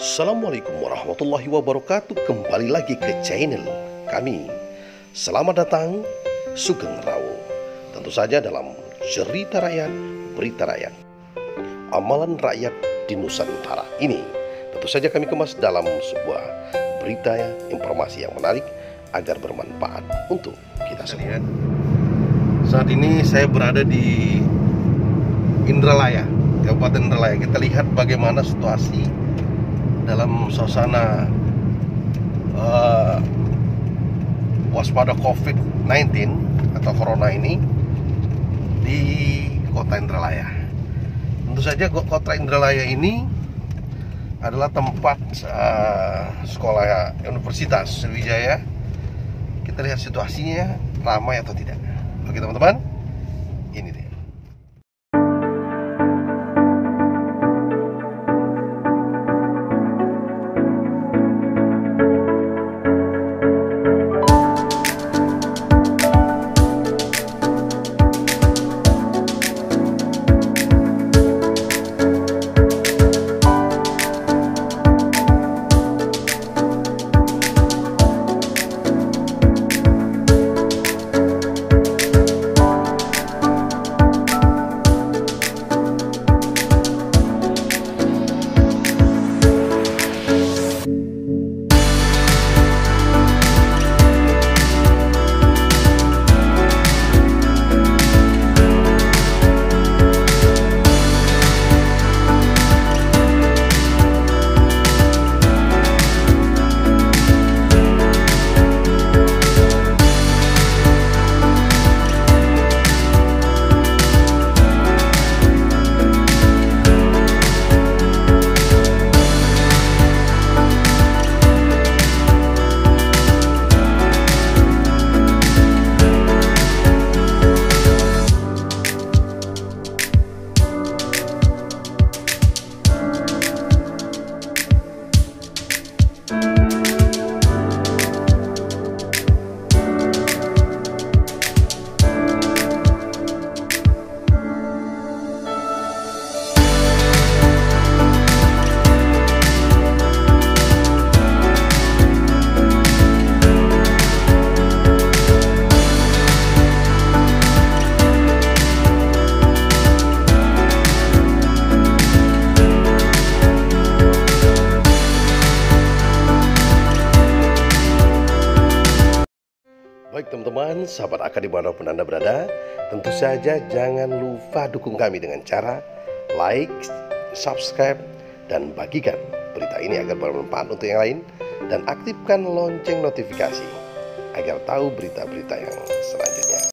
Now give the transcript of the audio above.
Assalamualaikum warahmatullahi wabarakatuh. Kembali lagi ke channel kami. Selamat datang Sugeng Rawo. Tentu saja dalam cerita rakyat, berita rakyat, amalan rakyat di Nusantara ini. Tentu saja kami kemas dalam sebuah berita informasi yang menarik agar bermanfaat untuk kita semua. Saat ini saya berada di Indralaya, Kabupaten Indralaya. Kita lihat bagaimana situasi dalam suasana waspada COVID-19 atau Corona ini di kota Indralaya. Tentu saja kota Indralaya ini adalah tempat sekolah Universitas Sriwijaya. Kita lihat situasinya ramai atau tidak. Oke teman-teman, ini dia. Baik teman-teman, sahabat AK dimanapun Anda berada, tentu saja jangan lupa dukung kami dengan cara like, subscribe, dan bagikan berita ini agar bermanfaat untuk yang lain. Dan aktifkan lonceng notifikasi agar tahu berita-berita yang selanjutnya.